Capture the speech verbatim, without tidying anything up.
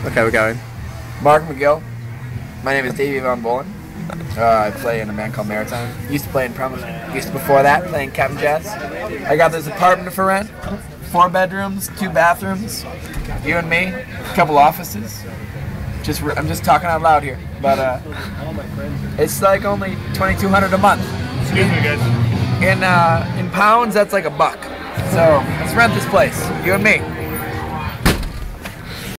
Okay, we're going. Mark Magill. My name is Davey Von Bohlen. Uh, I play in a band called Maritime. Used to play in Prom. Used to before that playing Captain Jazz. I got this apartment for rent. Four bedrooms, two bathrooms. You and me. A couple offices. Just I'm just talking out loud here, but uh, it's like only twenty-two hundred a month. Excuse me, guys. In uh, in pounds, that's like a buck. So let's rent this place. You and me.